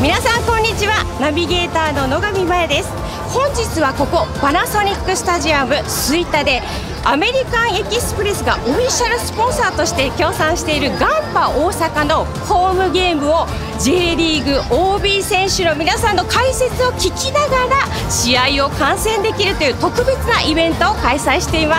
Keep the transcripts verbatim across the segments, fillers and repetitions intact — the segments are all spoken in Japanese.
皆さんこんにちは。ナビゲーターの野上真也です。本日はここパナソニックスタジアム吹田でアメリカンエキスプレスがオフィシャルスポンサーとして協賛しているガンバ大阪のホームゲームを ジェイ リーグ オービー 選手の皆さんの解説を聞きながら試合を観戦できるという特別なイベントを開催しています。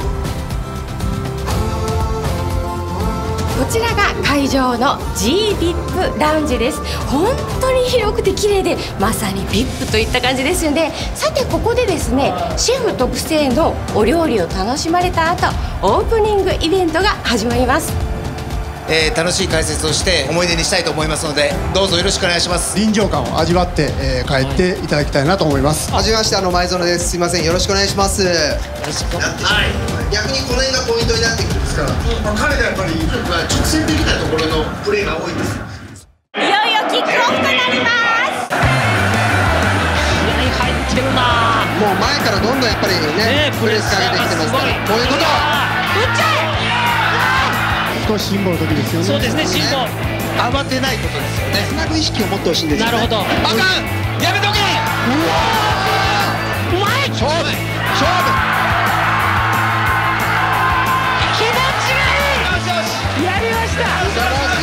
こちらが会場の ジーブイアイピー ラウンジです。本当に広くて綺麗でまさに ブイアイピー といった感じですよね。さてここでですね、シェフ特製のお料理を楽しまれた後、オープニングイベントが始まります。 えー、楽しい解説をして思い出にしたいと思いますので、どうぞよろしくお願いします。 臨場感を味わって、えー、帰っていただきたいなと思います。 はじめまして、あの前園です。すいません、よろしくお願いします。よろしくお願いします。はい、逆にこの辺がポイントになってくるんですから、まあ、彼がやっぱり直線的なところのプレーが多いです。 いよいよキックオフとなります。 試合入ってるな。 もう前からどんどんやっぱりね、プレスかけてきてますから、こういうこと打っちゃえ。 少し辛抱の時ですよね。 そうですね、辛抱。 慌てないことですよね。 つなぐ意識を持ってほしいんですよね。 なるほど。 あかん、やめとけ。 うわー、うまい。 勝負、勝負。 気持ちがいい。 よしよし、 やりました。 素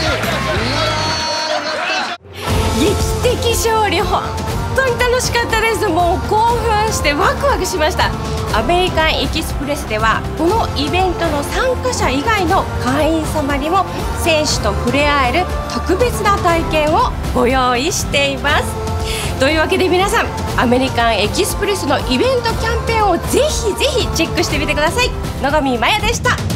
晴らしい。 劇的勝利、本当に楽しかったです。もう興奮してワクワクしました。アメリカンエキスプレスではこのイベントの参加者以外の会員様にも選手と触れ合える特別な体験をご用意しています。というわけで皆さん、アメリカンエキスプレスのイベントキャンペーンをぜひぜひチェックしてみてください。野上真也でした。